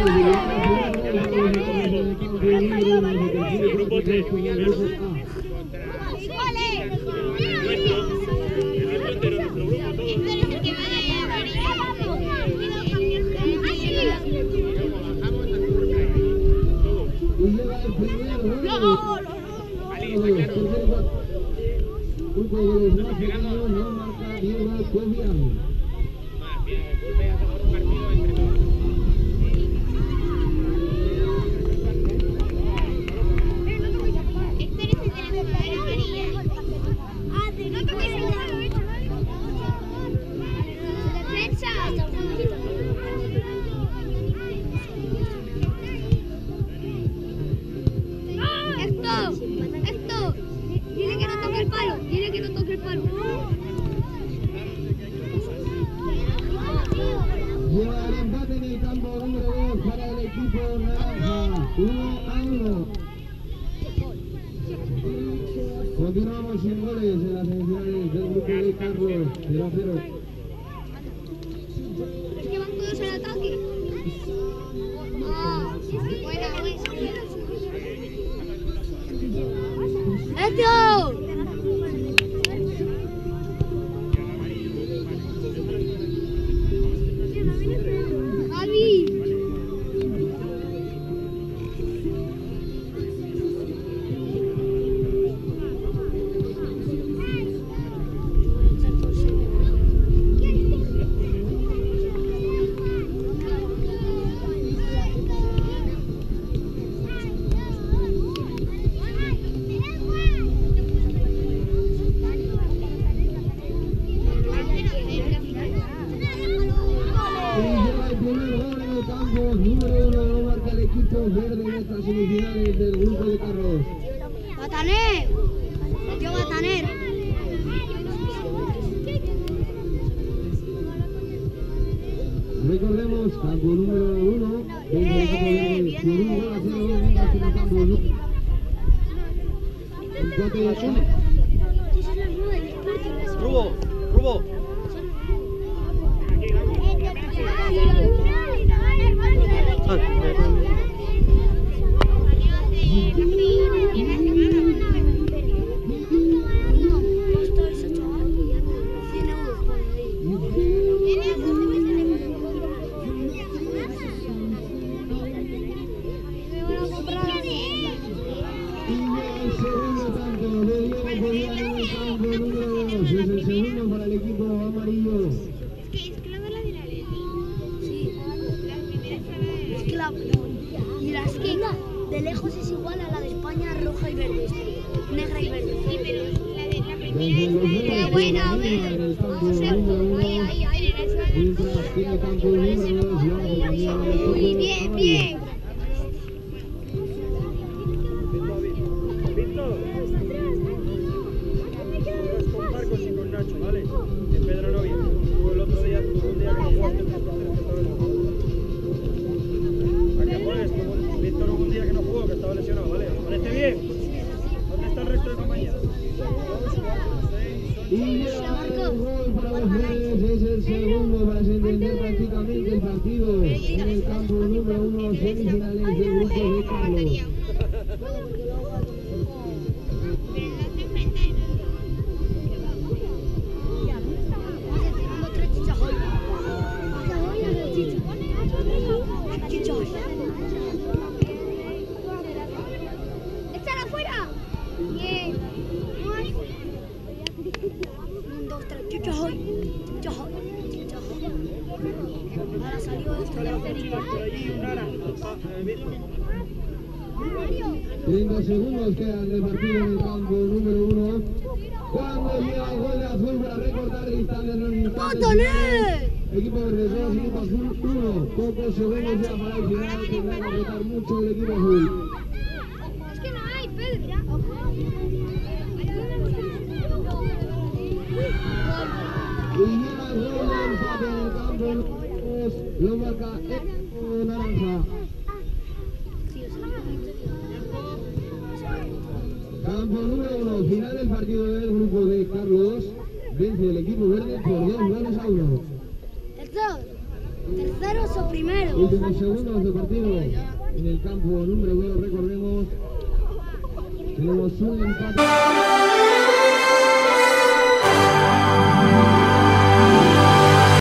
Continuamos sin goles en las semifinales del grupo de Carlos, 0-0. Es que van todos al ataque. Ah, buena, ¡esto! Verde en estas semifinales del grupo de Carlos. ¡Bataner! ¡Metió Bataner! Recordemos, campo número 1. Rubo. Es el segundo para el equipo amarillo. Es que la bala de la ley. Sí. Es que y las que de lejos es igual a la de España, roja y verde. Negra y verde. Sí, pero la de la primera es buena, Muy bien. ¿Vale? En Pedro Novia. El otro día, un día que no jugaste, ¿a qué juegues? Víctor hubo un día que no jugó, que estaba lesionado, ¿vale? ¿Parece bien? ¿Dónde está el resto de compañeros? Y el gol para los verdes es el segundo para sentenciar prácticamente el partido en el campo número 1, semifinales del grupo de Carlos. ¡Échala afuera! Bien. 1, 2, 3. Chuchajoy. Ahora salió esto de hacer y 30 segundos quedan de partido en el campo número 1. Cuando llega el gol de azul para recortar distancias en los instantes. Equipo verde 2, equipo azul 1. Pocos segundos ya para el final. Tendrá que apretar mucho el equipo azul. Es que no hay, Pedro. Y llega el gol de empate en el campo. Lo marca el naranja. Campo número 1, final del partido del grupo de Carlos. Vence el equipo verde por 2-1. Tercero. terceros o primeros. Últimos segundos de partido en el campo número 2, recordemos. Tenemos un empate.